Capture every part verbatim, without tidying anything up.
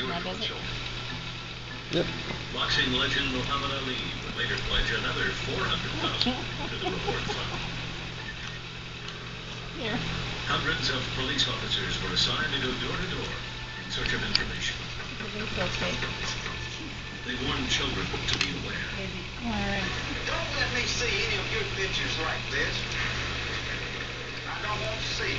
short That does it. Yep. Boxing legend Muhammad Ali would later pledge another four hundred thousand dollars to the reward fund. Here. Hundreds of police officers were assigned to go door to door in search of information. They warned children to be aware. All right. Don't let me see any of your pictures like this. I don't want to see.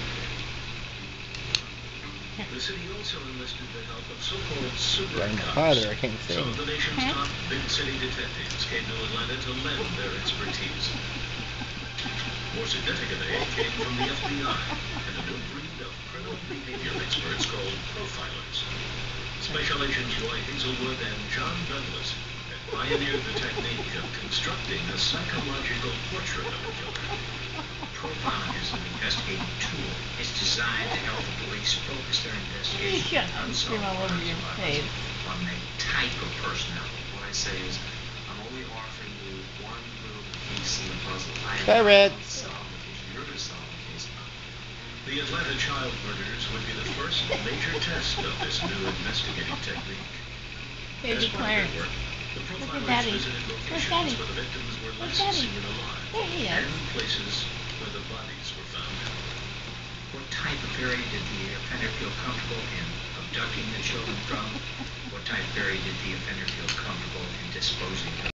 The city also enlisted the help of so-called super Right in the cops. father, I can't see. Some of the nation's Huh? top big city detectives came to Atlanta to lend their expertise. More significantly, it came from the F B I and a new breed of criminal behavior experts called profilers. Special Agents Roy Hazelwood and John Douglas had pioneered the technique of constructing a psychological portrait of a killer. Profiling is an investigative tool. It's designed to help the police focus their You investigation shouldn't on scream unsolved all over crimes your and face. violence on the type of personality. What I say is, I'm only offering you one little piece in the puzzle. I am not going to Clarence. solve the case. You're going to solve the case. The Atlanta child murders would be the first major test of this new investigative technique. Baby As part of Clarence. their work, the Look at profilers Daddy. visited Where's locations Daddy? where the victims were Where's last Daddy? seen alive, There he is. and places where the bodies were found. What type of area did the offender feel comfortable in abducting the children from? What type of area did the offender feel comfortable in disposing of?